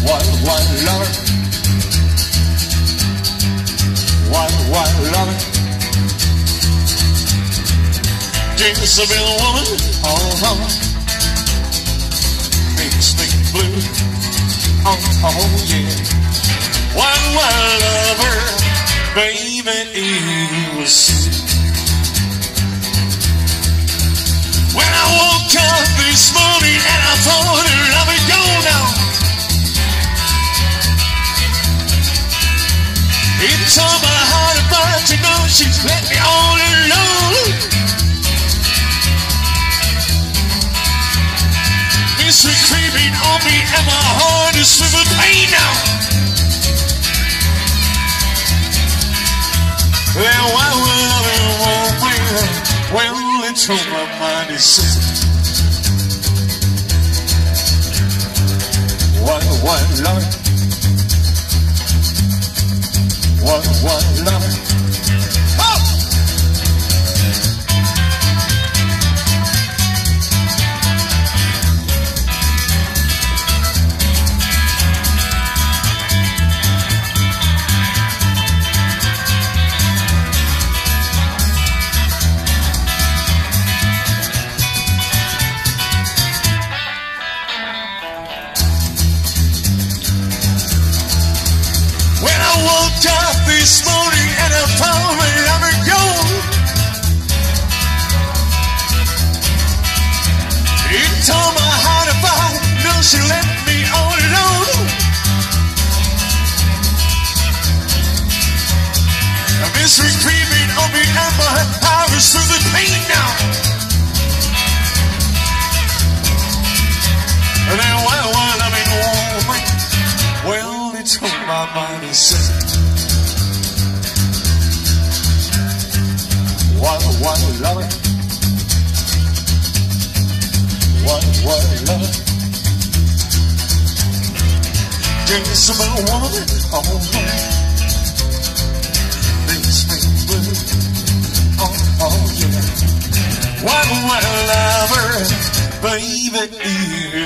What lover? What lover? Jezebel woman, oh, makes me blue, oh yeah. What lover, baby, it was. When I woke up this morning and I thought I'd be gone now. It tore my heart apart to know she's let me all alone. Mystery creeping on me and my heart is filled with pain now. Well, why would I be wrong? Well, it's on my mind is sick. What love? What love? Oh! Woke up this morning and I found my lover gone. It tore my heart apart. No, she left me all alone. A mystery creeping on me and my heart is through the pain now. And then why I mean, woman, well, it's on my mind is sick. What lover? What lover? Jezebel woman, oh makes me blue, oh yeah. What lover, baby,